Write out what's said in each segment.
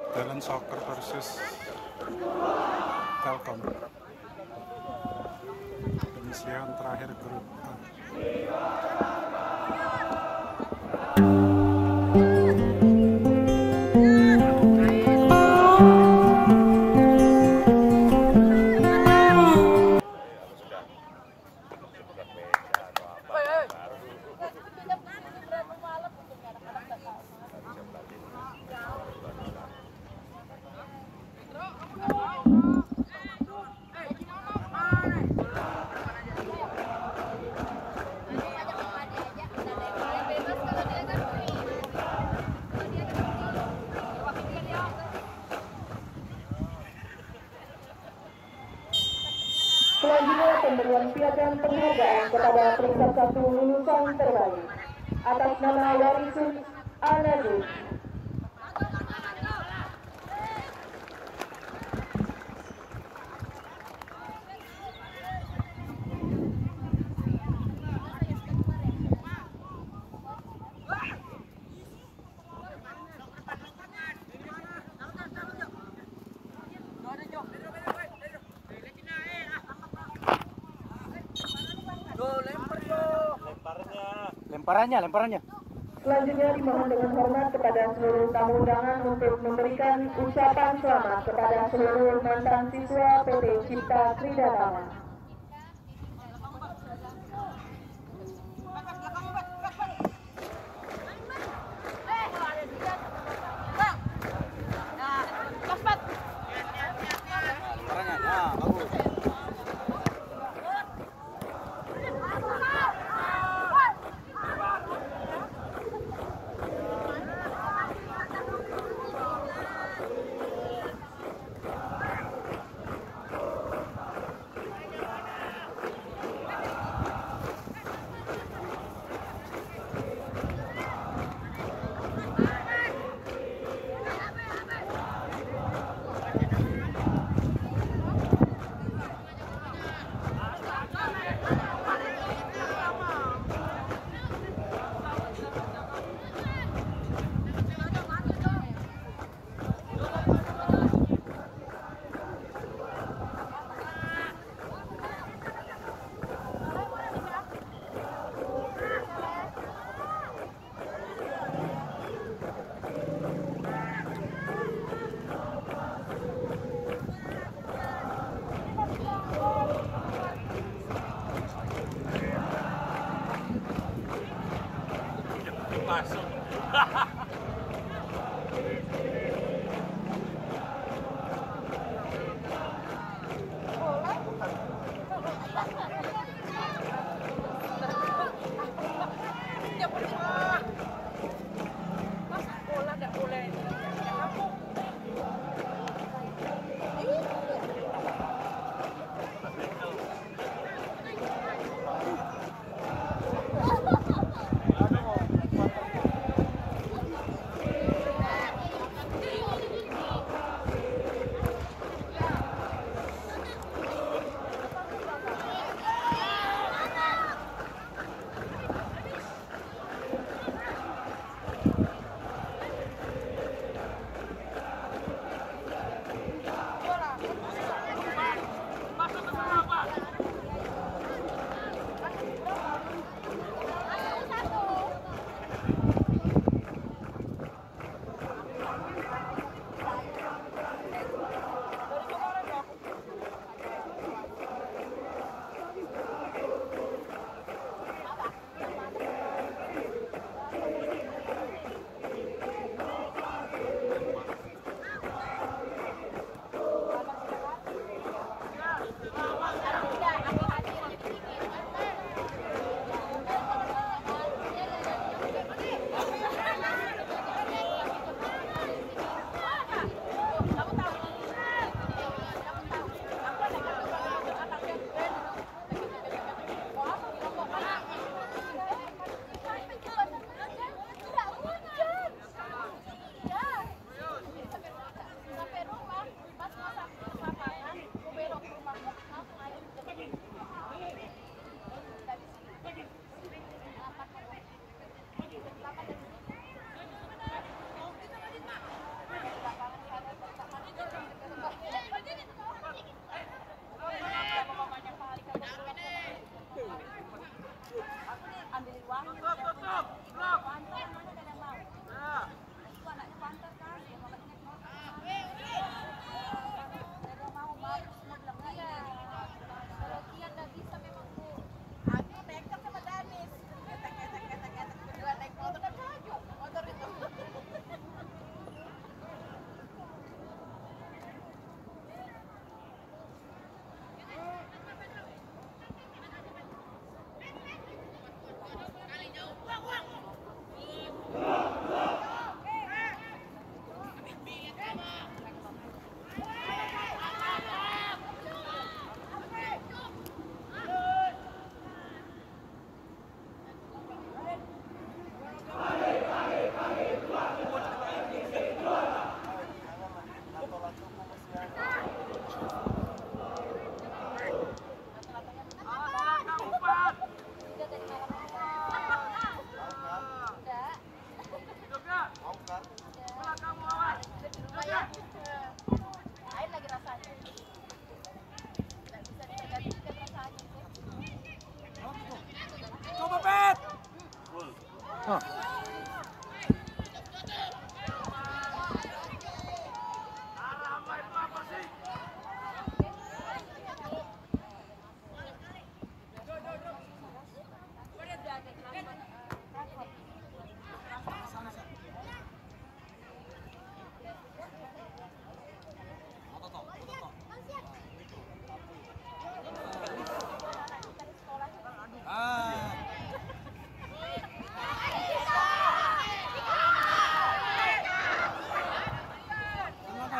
Talent Soccer versus Telkom. Penyisihan terakhir grup A. Selanjutnya pemberian piagam penghargaan kepada peringkat 1 lulusan terbaik atas nama Warisun Al-Najib. Lemparannya. Selanjutnya dimohon dengan hormat kepada seluruh tamu undangan untuk memberikan ucapan selamat kepada seluruh mantan siswa PT Cipta Kridatama.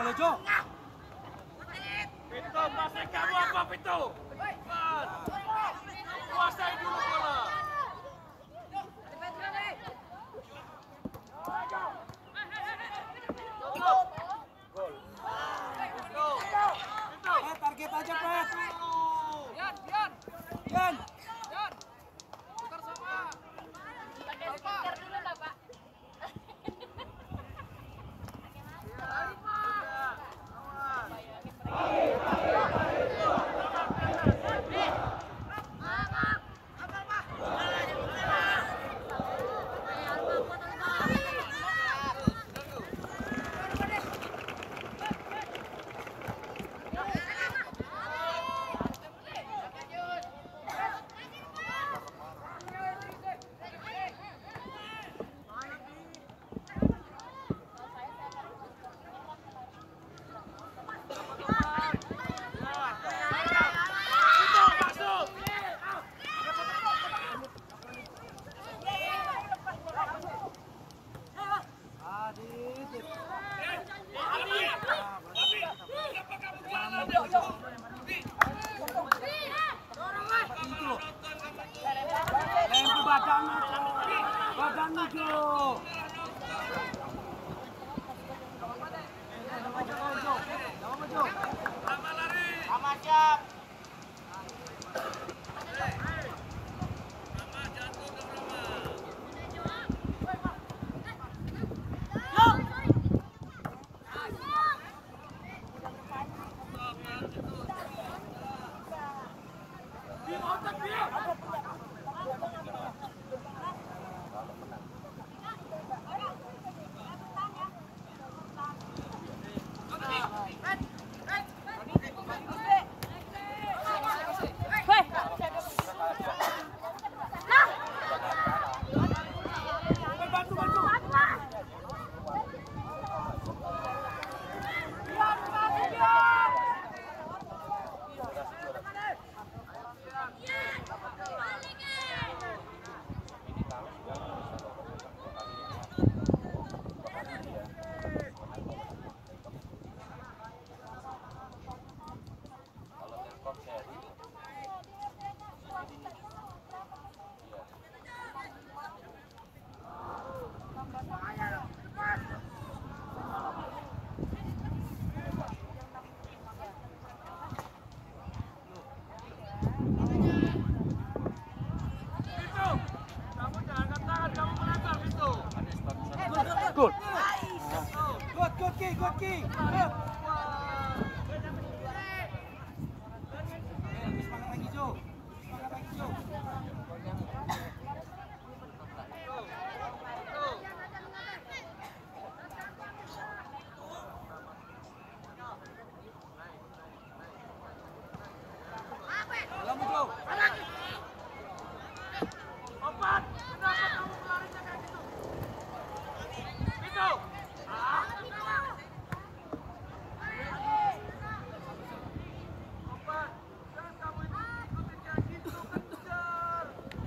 boleh, Jo. Pintu, pasang kamu apa Pintu? Kuasai dulu bola. Target aja, Pet. Yan. Pakai stiker dulu lah, Pak. Badan Jo. Sama siap. Good. Good kick. Semangat lagi, Jo. Kamu, Jo. Opat, kenapa kamu pelarinya kayak gitu? Pintu. Opat, jangan kamu ikutin kayak gitu, kejar.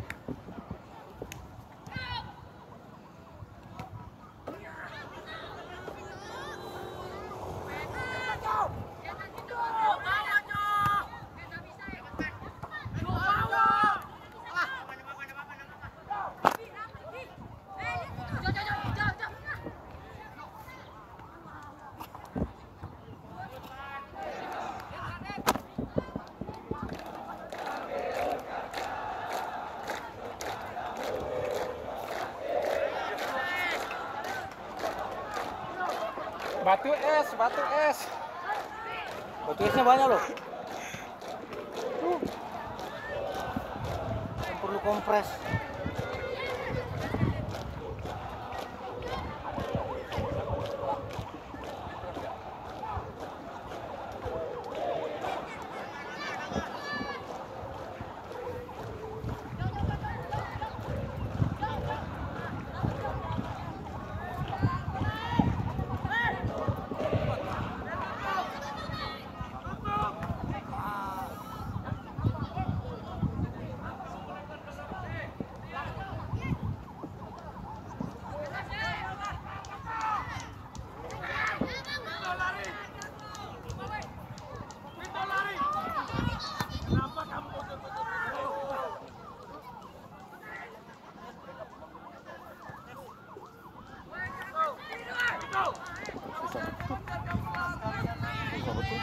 Batu es. Batu esnya banyak loh. Perlu kompres.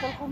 Telkom.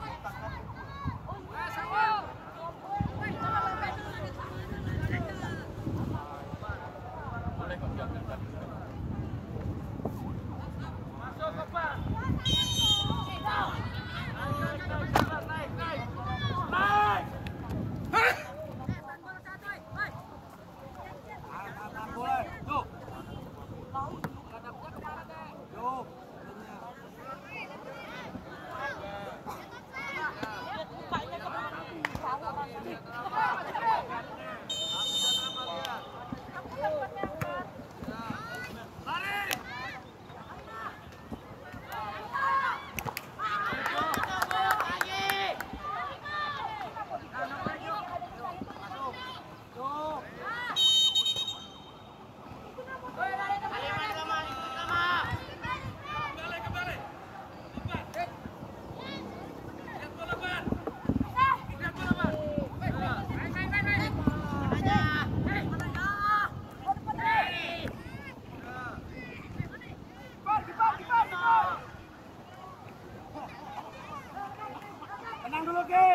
Tenang dulu, Ki.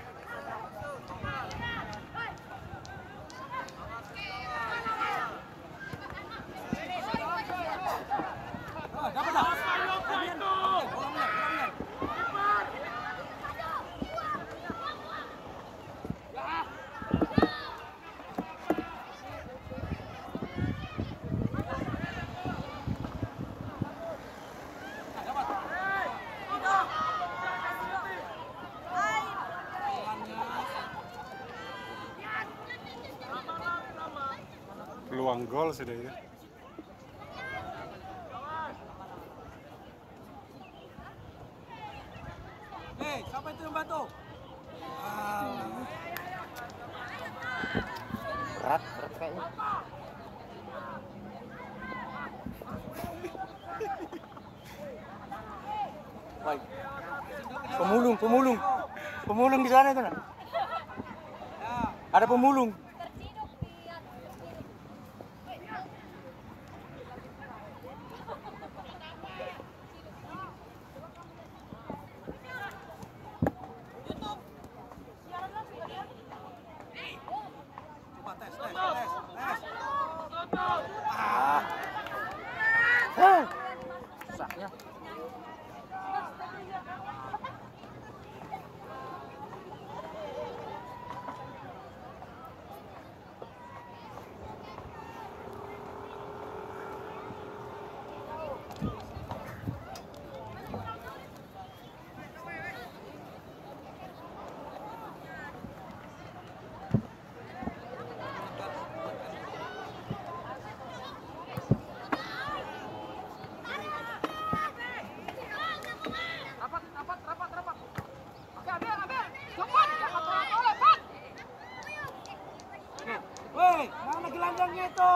Dapat dah. Peluang gol sih deh ya. Hei, siapa itu yang bantu? Berat kayaknya. Baik. Pemulung di sana itu nak. Ada pemulung. Coba tes. Susahnya. Woi, mana gelandangnya itu?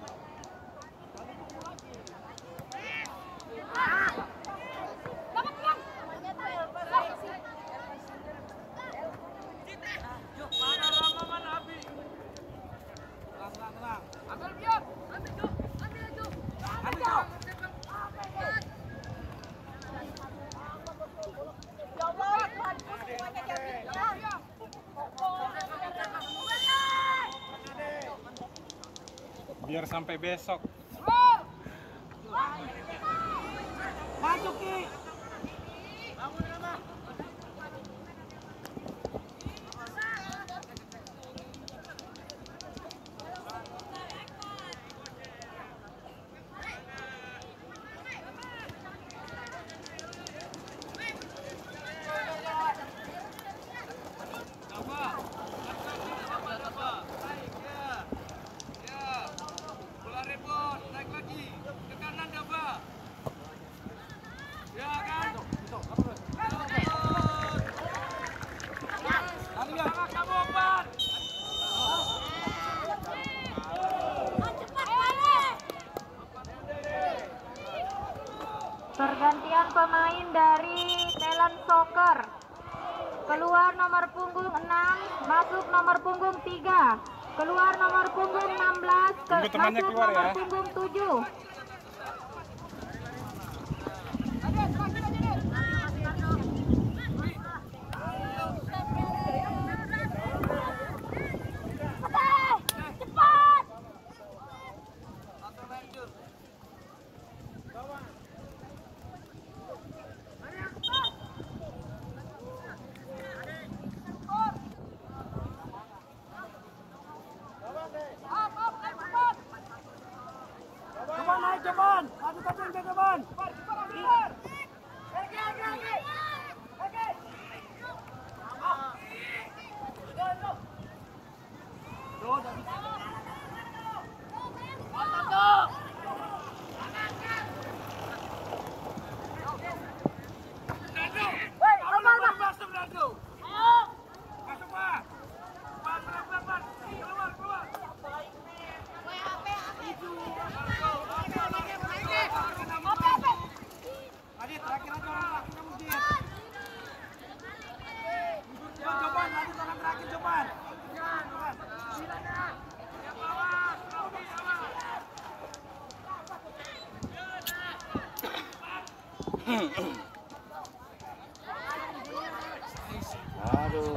Tenang. Ambil biar. Ambil Jok. Biar sampai besok. Maju Ki. Pergantian pemain dari Talent Soccer. Keluar nomor punggung 6, masuk nomor punggung 3. Keluar nomor punggung 16, Tunggu temannya masuk keluar nomor ya. punggung 7. Adit, terakhir aja orang terakhir kamu Dit. Coban, Adit orang terakhir coban. Aduh.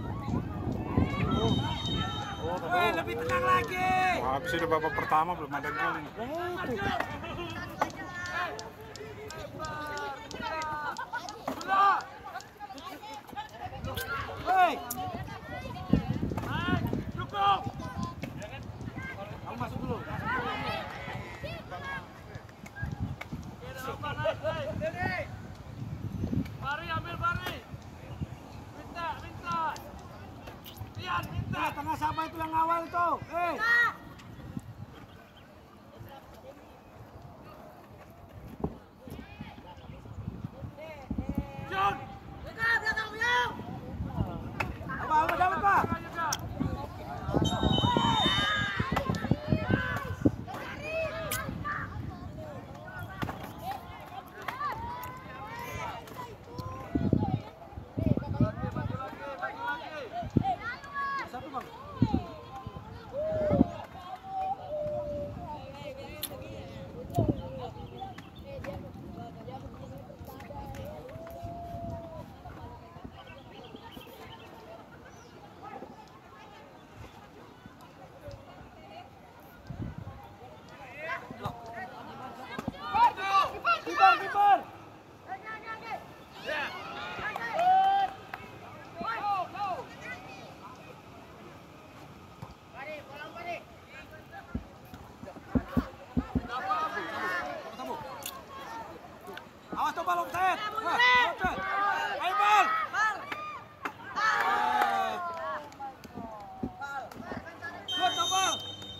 Woi, lebih tenang lagi. Wah, habis itu babak pertama belum ada gol ini. Hei. Cukup. Kamu masuk dulu. Bari, ambil Bari. Minta. Rian, minta. Tengah siapa itu yang awal itu? Hei. Jun. Apa dapat Pak? Satu Bang. Kiper. Awas tuh bal offset. Offset. Ayo bal. Good tuh bal.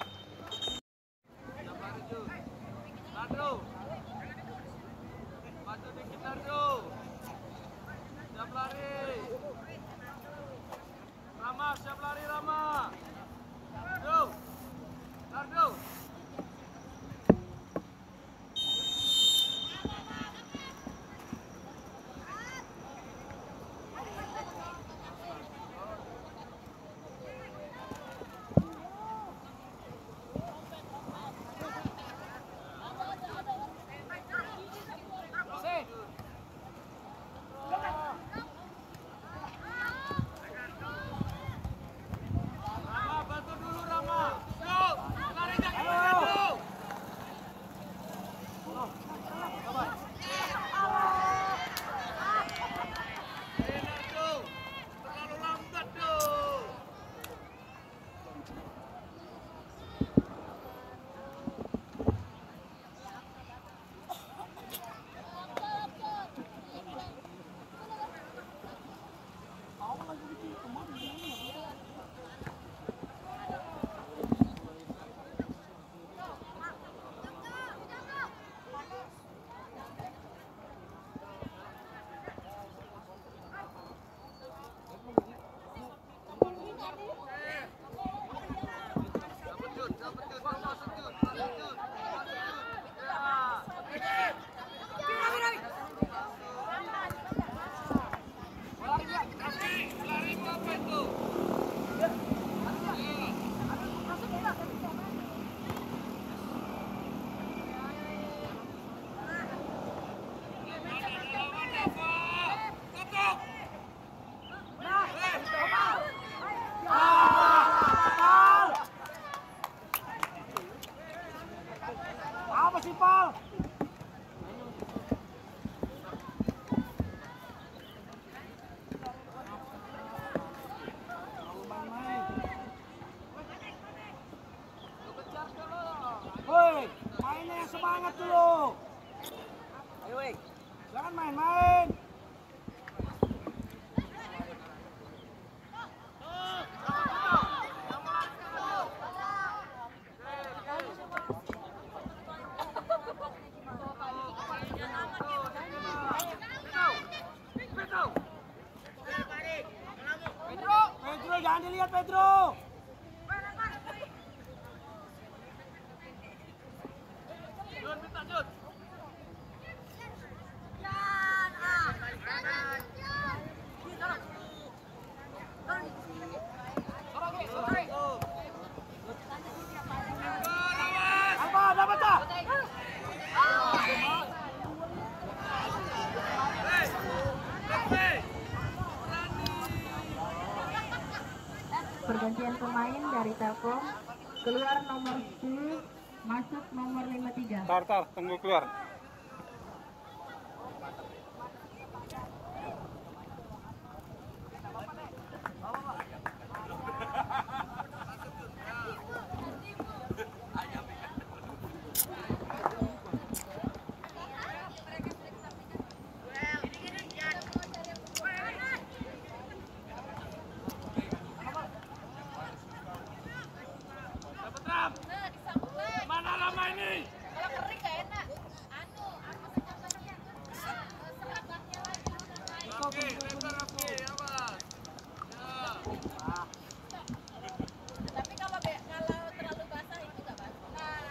Nadro. Maju dikit Nadro. Siap lari. Rama, siap lari Rama. Nadro. Rama, bantu dulu Rama. Go. Larinya ke Nadro. Nadro. Terlalu lambat tuh. Lari berapa itu? Apa sih Pal? Woi, mainnya yang semangat dulu. Ayo, woi. Jangan main-main. Pedro, jangan dilihat Pedro. Jun, minta Jun. pergantian pemain dari Telkom. Keluar nomor 10, masuk nomor 53. Tar, tunggu keluar. Mana lama ini? Kalau kering gak enak. Anu, apa sih serap gaknya lagi. Oke, lebar oke, awas. Ya. Tapi kalau terlalu basah itu gak basah.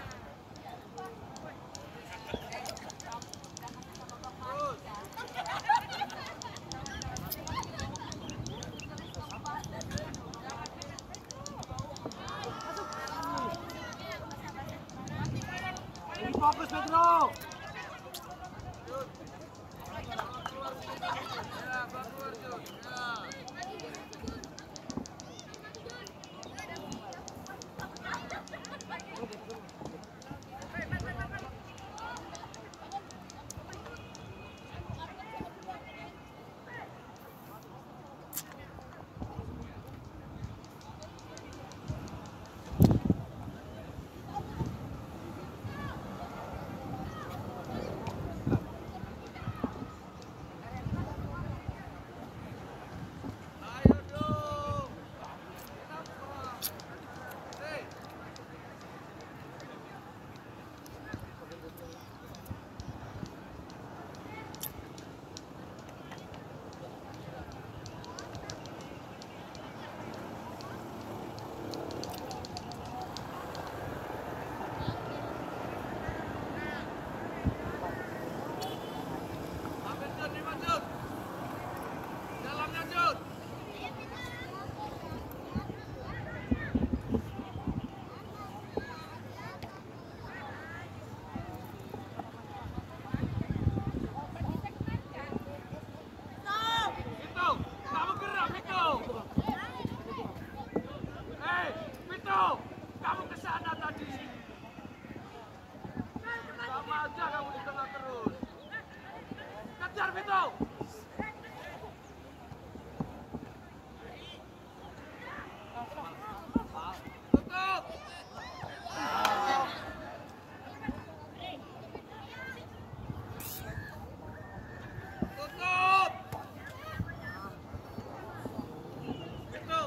Fokus Pedro. Kamu ke sana tadi. Sama aja kamu di tengah terus. Kejar Vito. Tutup. Tutup. Vito.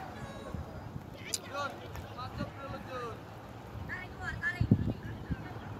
Jun, masuk dulu Jun.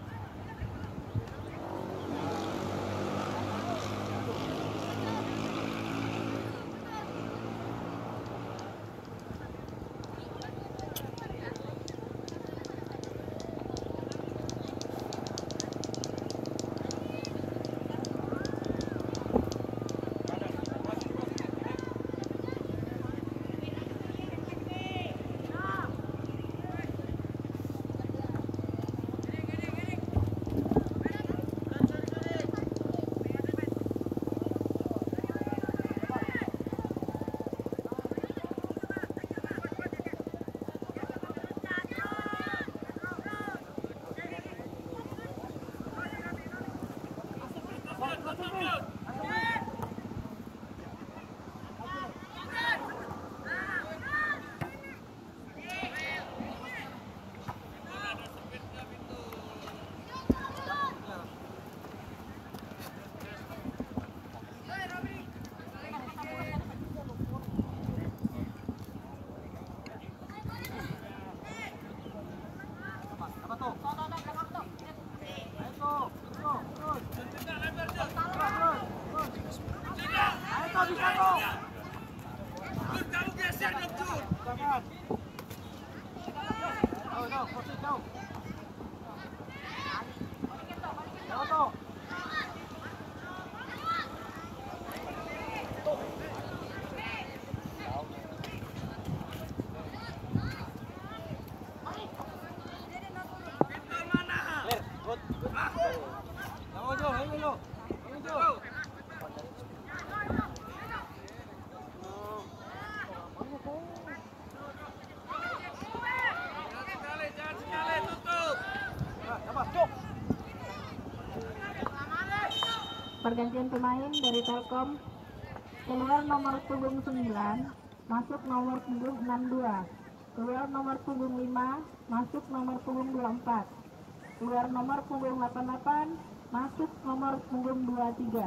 Pergantian pemain dari Telkom. Keluar nomor punggung 9, masuk nomor punggung 62. Keluar nomor punggung 5, masuk nomor punggung 24. Keluar nomor punggung 88, masuk nomor punggung 23.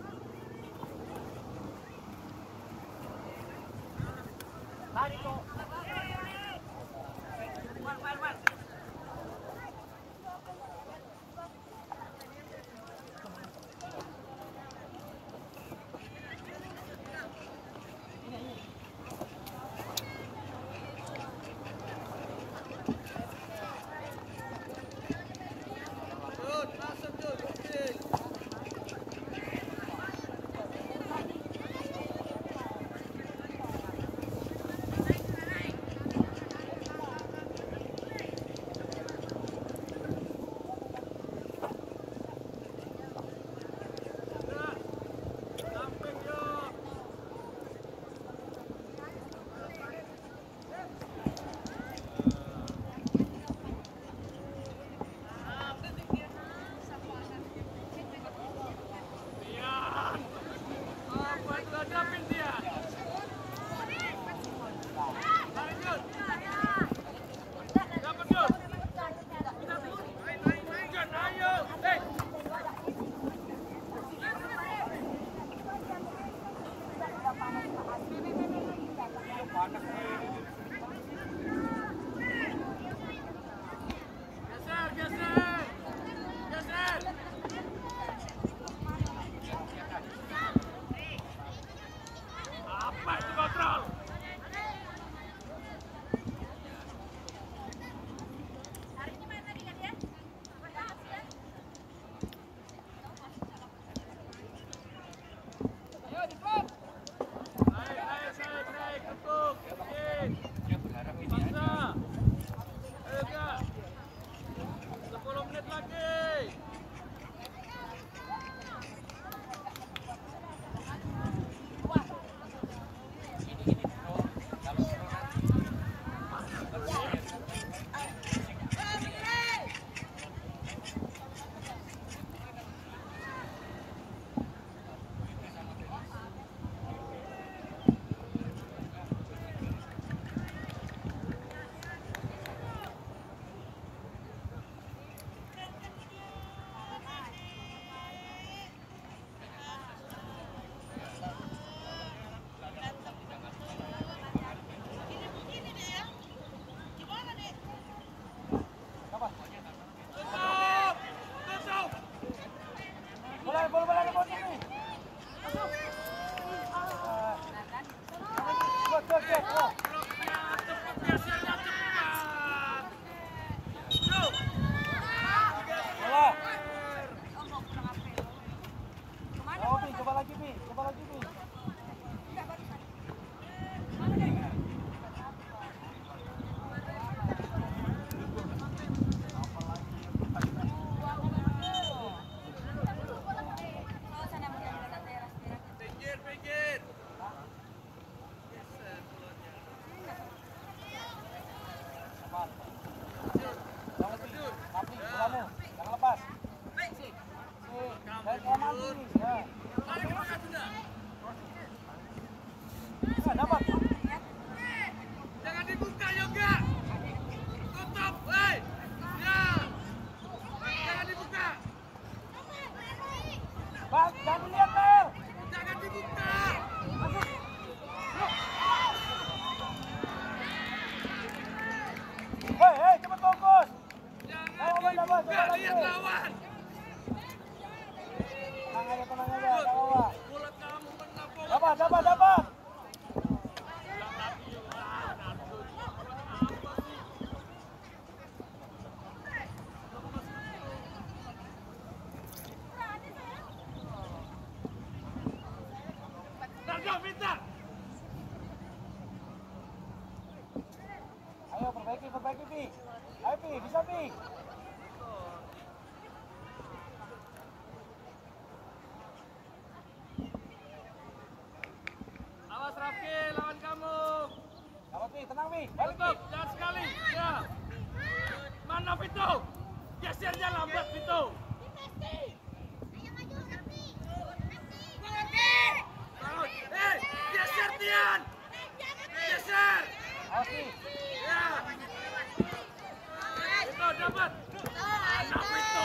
Jangan dibuka Yoga. Tutup, hei. Ya. Jangan dibuka. Bang, jangan dilihat, Mel. Jangan dibuka. Hei, cepat fokus. Jangan dibuka, lihat lawan. Tenang aja, bawa. Bola kamu menapok. Dapat. Pintar. Ayo perbaiki, Pi. Ayo, Pi, bisa, Pi. Awas Rafki, lawan kamu. Dapat, Pi, tenang, Pi. Balik, Pi. Tutup, jangan sekali. Ya. Mana Vito? Gesernya lambat Vito. Ayo maju, Sakti. Itu dapat. Anak itu.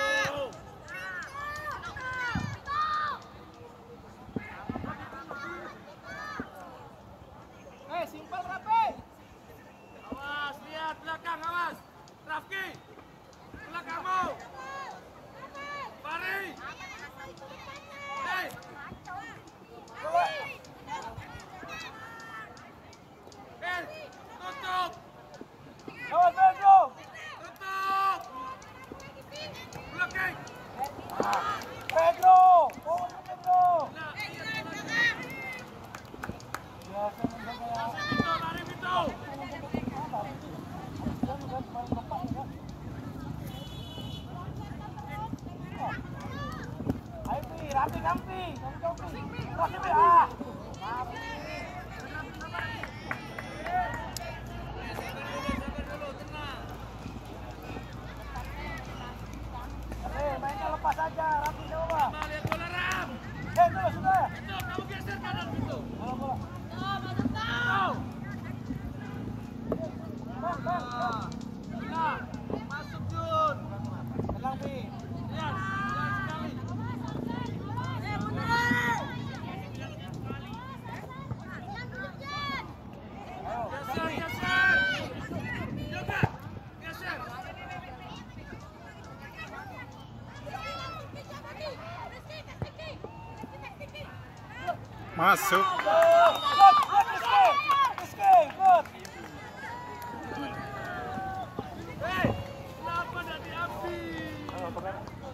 Simpel Rapi. Awas, lihat belakang, awas. Rafki. Belakangmu. Fari. Hei. Tutup. Awas Pedro. Tutup. Belakang. Pedro. Oh, Pedro. Lari Vito. Ayo Rapi Kampi. Rapi ah. Mainnya lepas aja, Rapi coba. Lihat bola Ram. Itu sudah. Itu kamu geser kanan Vito. Bola. Nah, masuk Jun. Tenang Pi. Lihat, sekali. Geser. Juga. Geser. Masuk. Hei, kenapa tidak diambil?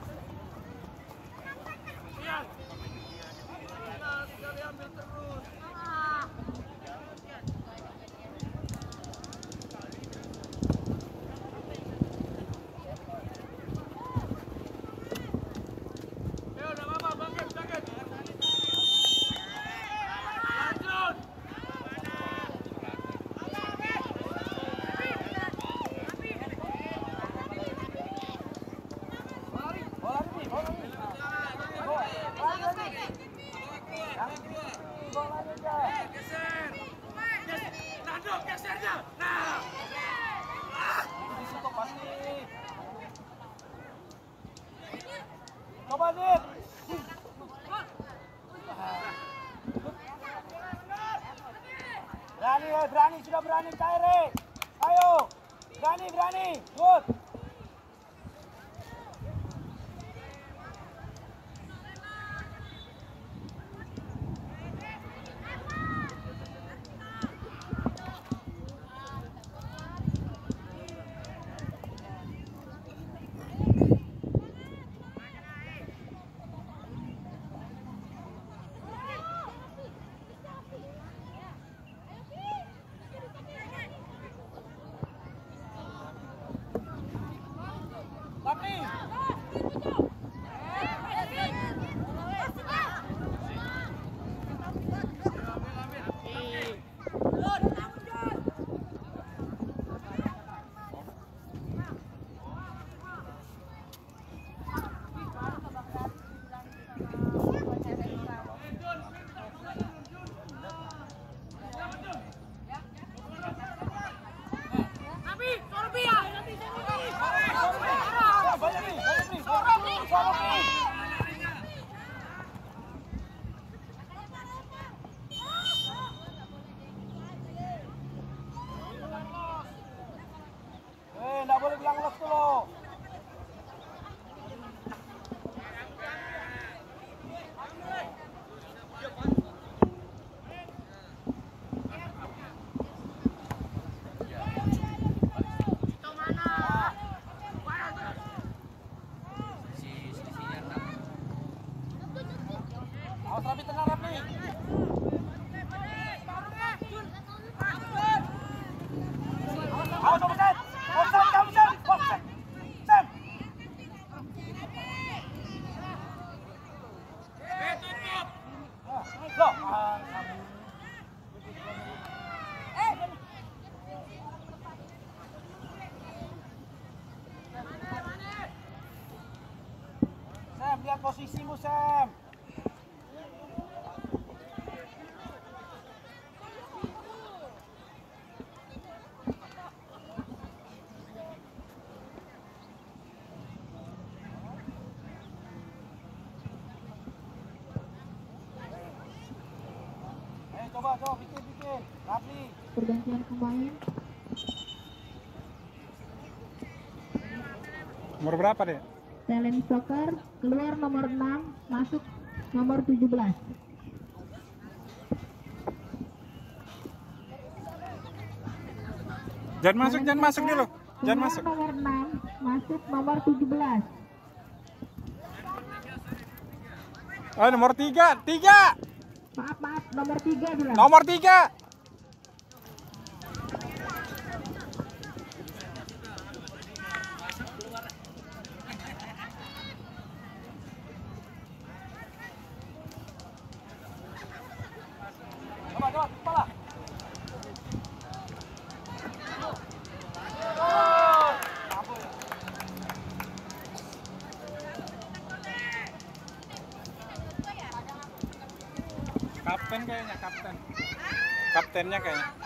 Lihat. Nah, tidak diambil terus. Ya udah apa bangkit. Lanjut. Geser. Nando, gesernya. Nah. Coba Dit. Berani, sudah berani Kairi. Ayo. Berani. Good. Nggak boleh bilang los dulu. Awas Rapi, tenang Rapi. Awas offside. Offside kamu Sam. Offside. Sam. Tutup. Loh. Sam, lihat posisimu Sam. Aduh, bikin. Rapi. Pergantian pemain. Nomor berapa deh? Talent Soccer keluar nomor 6, masuk nomor 17. Jangan masuk dulu. Jangan Keluar masuk. nomor 6, masuk nomor 17. Oh, nomor 3. Maaf, nomor 3 bilang. Nomor 3. Coba, kepala. Kapten kayaknya, kapten. Kaptennya kayaknya.